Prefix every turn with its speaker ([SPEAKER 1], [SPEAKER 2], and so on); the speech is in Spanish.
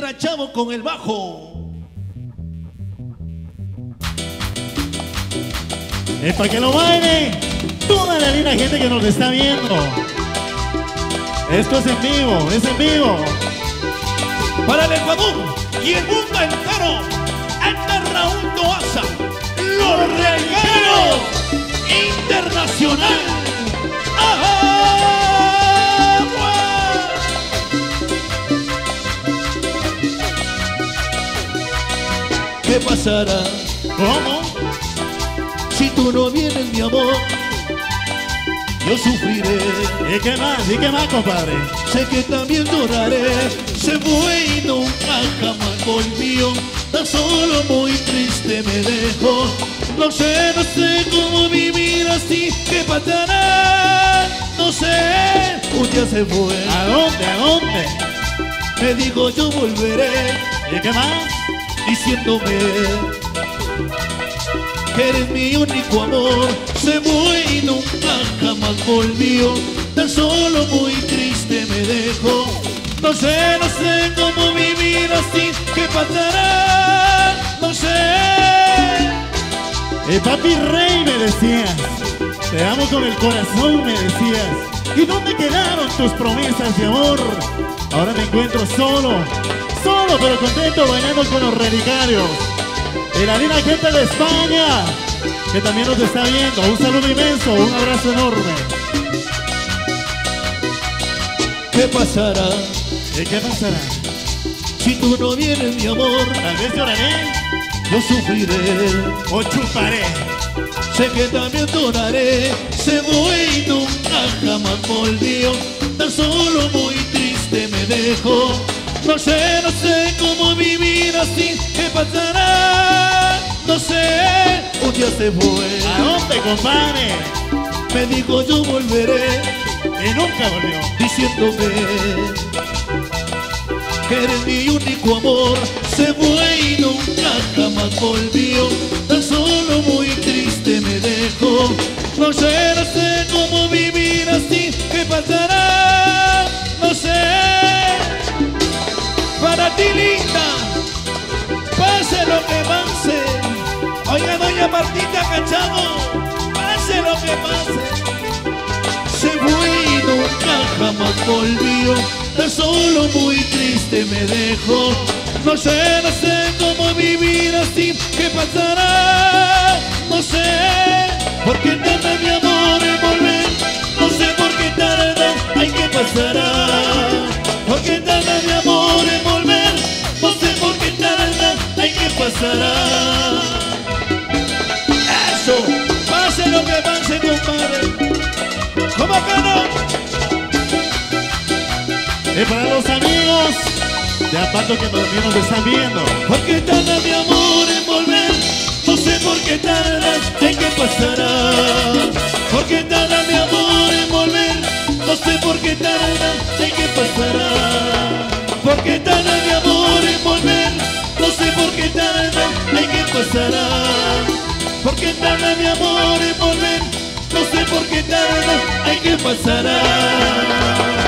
[SPEAKER 1] Entra Chavo con el bajo.
[SPEAKER 2] Es para que lo baile toda la linda gente que nos está viendo. Esto es en vivo, es en vivo.
[SPEAKER 1] Para el Ecuador y el mundo entero, anda Raúl Toaza, los regueros internacional. ¡Agua! ¿Qué pasará?
[SPEAKER 2] ¿Cómo?
[SPEAKER 1] Si tú no vienes, mi amor, yo sufriré.
[SPEAKER 2] ¿Y qué más? ¿Y qué más, compadre?
[SPEAKER 1] Sé que también lloraré. Se fue y nunca jamás volvió. Tan solo muy triste me dejó. No sé cómo vivir así. ¿Qué pasará? No sé. Un día se fue.
[SPEAKER 2] ¿A dónde? ¿A dónde?
[SPEAKER 1] Me dijo yo volveré.
[SPEAKER 2] ¿Y qué más?
[SPEAKER 1] Diciéndome que eres mi único amor. Se fue y nunca jamás volvió. Tan solo muy triste me dejó. No sé cómo vivir así. ¿Qué pasará? No sé.
[SPEAKER 2] Papi Rey me decías, te amo con el corazón me decías. ¿Y dónde quedaron tus promesas de amor? Ahora me encuentro solo pero contento bailando con los relicarios. Y la linda gente de España, que también nos está viendo. Un saludo inmenso, un abrazo enorme.
[SPEAKER 1] ¿Qué pasará?
[SPEAKER 2] ¿Y qué pasará?
[SPEAKER 1] Si tú no vienes, mi amor,
[SPEAKER 2] Tal vez lloraré
[SPEAKER 1] yo sufriré.
[SPEAKER 2] o chuparé.
[SPEAKER 1] Sé que también lloraré. Se fue y nunca jamás volvió. Tan solo muy triste me dejó. No sé cómo vivir así. ¿Qué pasará? No sé. Un día se fue.
[SPEAKER 2] ¿A dónde, compadre?
[SPEAKER 1] Me dijo yo volveré.
[SPEAKER 2] Y nunca volvió.
[SPEAKER 1] Diciéndome que eres mi único amor. Se fue y nunca jamás volvió. Tan solo muy triste me dejó. No sé cómo vivir así. ¿Qué pasará? No sé. Para ti, linda, pase lo que pase. Oiga, doña Martita Cachado, pase lo que pase. Se fue y nunca jamás volvió. Tan solo muy triste me dejó. No sé cómo vivir así. ¿Qué pasará? No sé. ¿Por qué tarda mi amor en volver? No sé por qué tarda. Ay, ¿qué pasará? ¿Por qué tarda mi amor en volver? No sé por qué tarda. Ay, ¿qué pasará? Eso. Pase lo que pase, compadre. ¿Cómo que no?
[SPEAKER 2] Y para los amigos de Apato que también nos están viendo.
[SPEAKER 1] ¿Por qué tarda mi amor en volver? No sé por qué tarda, ¿en qué pasará? ¿Por qué tarda mi amor en volver? No sé por qué tarda, ¿en qué pasará? ¿Por qué tarda mi amor en volver? No sé por qué tarda, ¿en qué pasará? ¿Por qué tarda mi amor en volver? No sé por qué tarda, ¿en qué pasará?